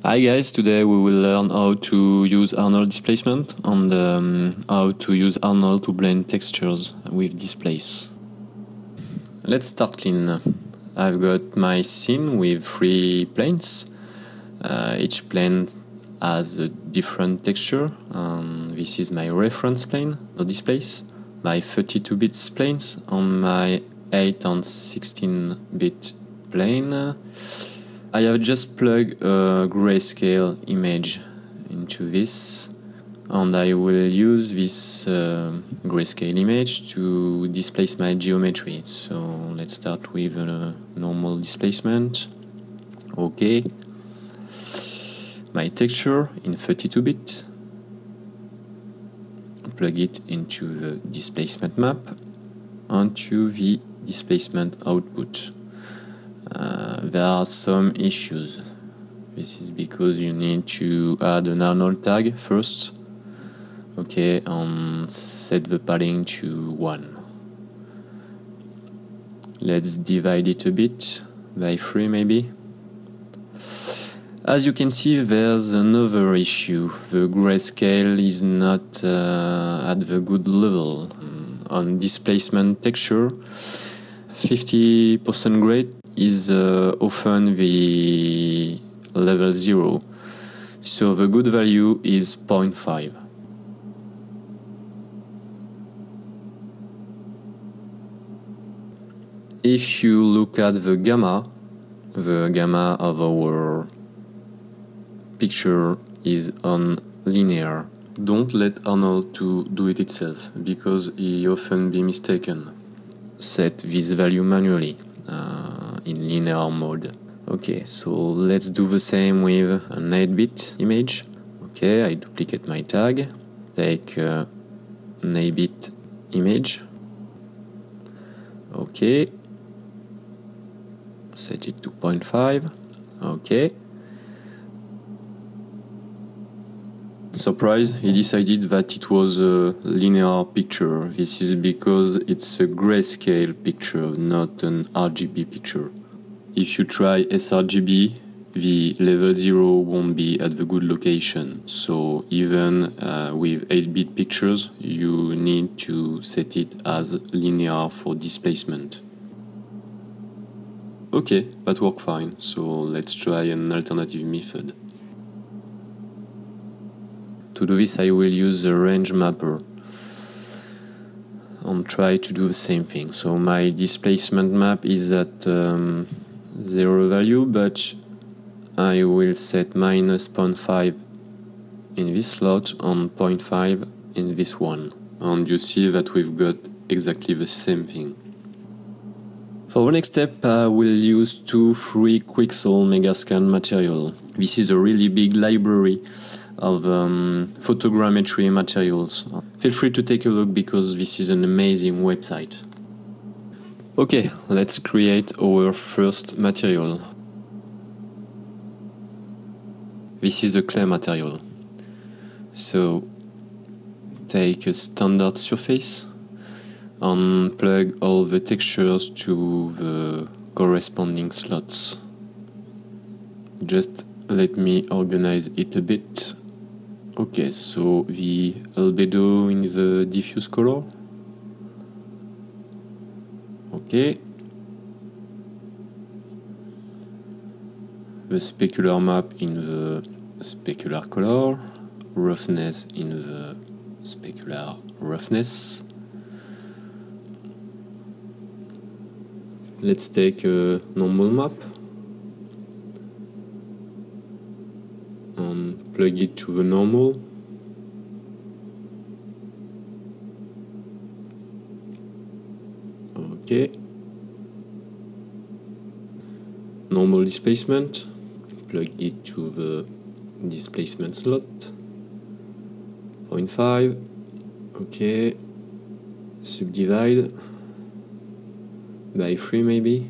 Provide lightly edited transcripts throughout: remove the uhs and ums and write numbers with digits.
Hi guys, today we will learn how to use Arnold displacement and how to use Arnold to blend textures with displace. Let's start clean. I've got my scene with 3 planes. Each plane has a different texture. This is my reference plane, the displace, my 32-bit planes and my 8 and 16-bit plane. I have just plugged a grayscale image into this, and I will use this grayscale image to displace my geometry. So let's start with a normal displacement. Okay. My texture in 32-bit. Plug it into the displacement map onto the displacement output. There are some issues. This is because you need to add an Arnold tag first. Okay, and set the padding to 1. Let's divide it a bit by 3 maybe. As you can see, there's another issue. The grayscale is not at the good level. On displacement texture, 50% gray is often the level 0, so the good value is 0.5. If you look at the gamma of our picture is on linear. Don't let Arnold to do it itself, because he often be mistaken. Set this value manually in linear mode. Okay, so let's do the same with an 8-bit image. Okay, I duplicate my tag, take an 8-bit image. Okay, set it to 0.5. Okay. Surprise, he decided that it was a linear picture. This is because it's a grayscale picture, not an RGB picture. If you try sRGB, the level 0 won't be at the good location. So even with 8-bit pictures, you need to set it as linear for displacement. Okay, that worked fine. So let's try an alternative method. To do this, I will use a range mapper and try to do the same thing. So my displacement map is at 0 value, but I will set minus 0.5 in this slot and 0.5 in this one. And you see that we've got exactly the same thing. For the next step, I will use 2-3 Quixel Megascan material. This is a really big library of photogrammetry materials. Feel free to take a look because this is an amazing website. Okay, let's create our first material. This is a clay material. So take a standard surface and plug all the textures to the corresponding slots. Just let me organize it a bit. Okay, so the albedo in the diffuse color. Okay. The specular map in the specular color. Roughness in the specular roughness. Let's take a normal map and plug it to the normal. Okay. Normal displacement, plug it to the displacement slot. 0.5. Okay. Subdivide by 3 maybe.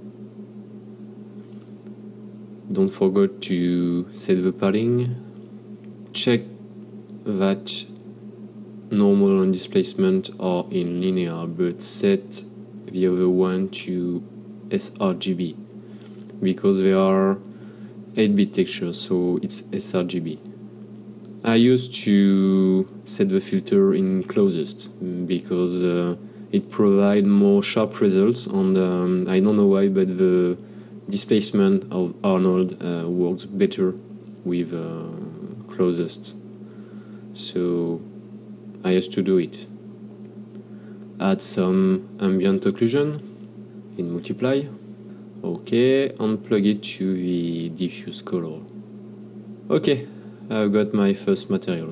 Don't forget to set the padding. Check that normal and displacement are in linear, but set the other one to sRGB because they are 8-bit texture, so it's sRGB. I used to set the filter in closest because it provides more sharp results, and I don't know why, but the displacement of Arnold works better with closest. So I used to do it. Add some ambient occlusion in multiply. Okay, and plug it to the diffuse color. Okay, I've got my first material.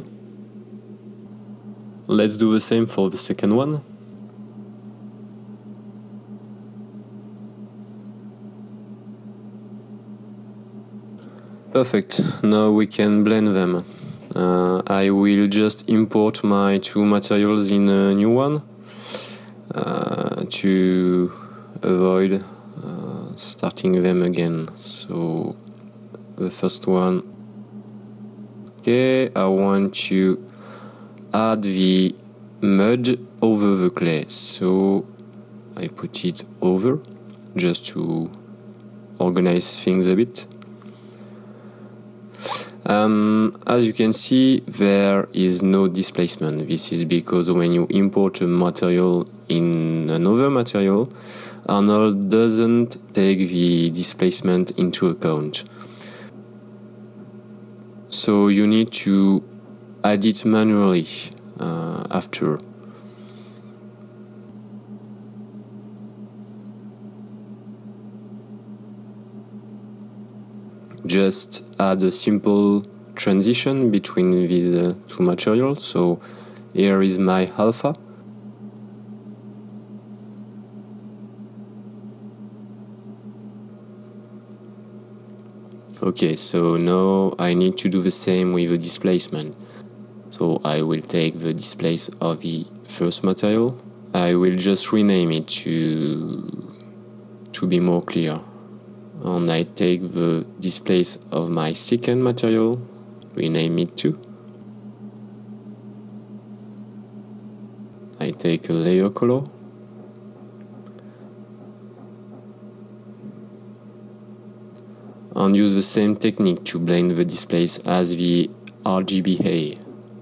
Let's do the same for the second one. Perfect, now we can blend them. I will just import my two materials in a new one to avoid starting them again. So the first one, okay, I want to add the mud over the clay, so I put it over just to organize things a bit. As you can see, there is no displacement. This is because when you import a material in another material, Arnold doesn't take the displacement into account. So you need to add it manually after. Just add a simple transition between these two materials. So here is my alpha. Okay, so now I need to do the same with the displacement. So I will take the displace of the first material. I will just rename it to be more clear. And I take the displace of my second material, rename it too. I take a layer color. And use the same technique to blend the displace as the RGBA.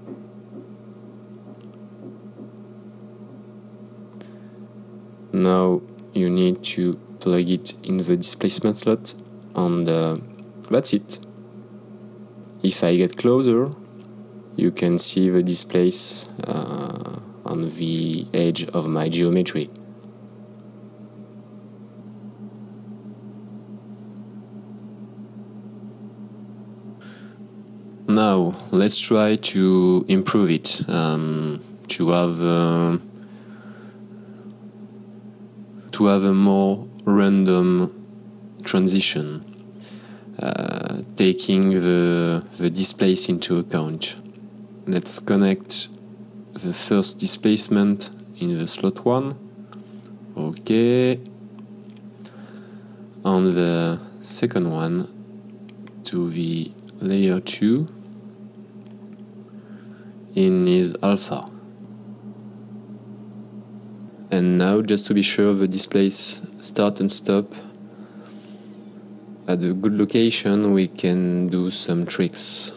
Now you need to plug it in the displacement slot, and that's it. If I get closer, you can see the displace on the edge of my geometry. Now let's try to improve it, to have a more random transition, taking the displace into account. Let's connect the first displacement in the slot 1. Okay. And the second one to the layer 2 in his alpha. And now, just to be sure the displace start and stop at a good location, we can do some tricks.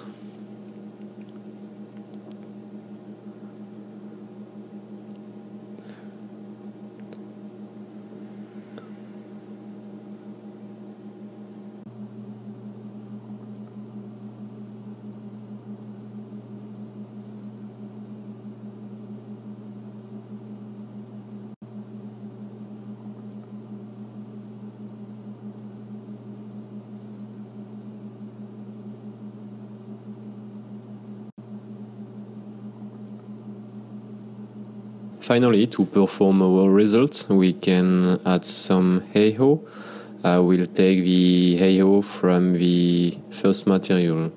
Finally, to perform our result, we can add some halo. I will take the halo from the first material.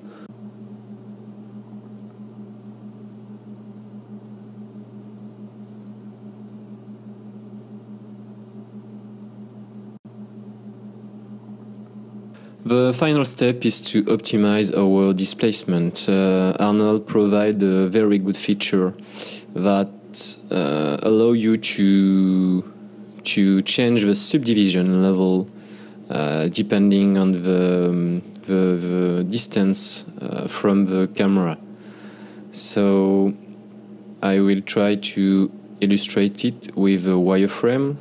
The final step is to optimize our displacement. Arnold provides a very good feature that allow you to change the subdivision level depending on the distance from the camera. So I will try to illustrate it with a wireframe.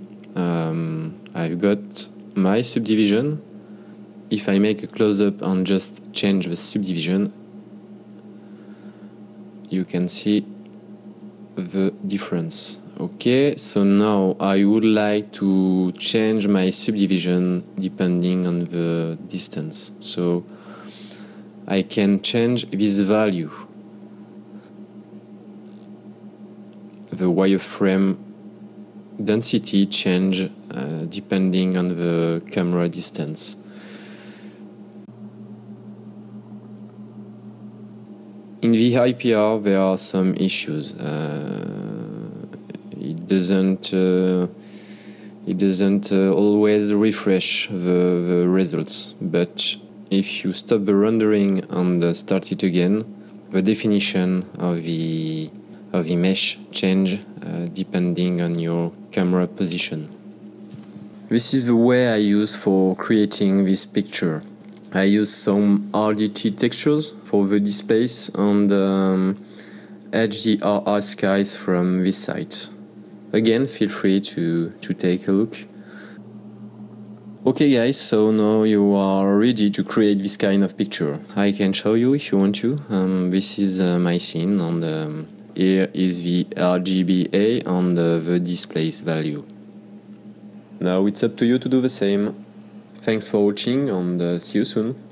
I've got my subdivision. If I make a close-up and just change the subdivision, you can see the difference. Okay, so now I would like to change my subdivision depending on the distance. So I can change this value. The wireframe density change depending on the camera distance. In the IPR there are some issues. It doesn't always refresh the results, but if you stop the rendering and start it again, the definition of the mesh change depending on your camera position. This is the way I use for creating this picture. I use some RDT textures for the displays and HDRI skies from this site. Again, feel free to take a look. Okay guys, so now you are ready to create this kind of picture. I can show you if you want to. This is my scene, and here is the RGBA and the display's value. Now it's up to you to do the same. Thanks for watching, and see you soon.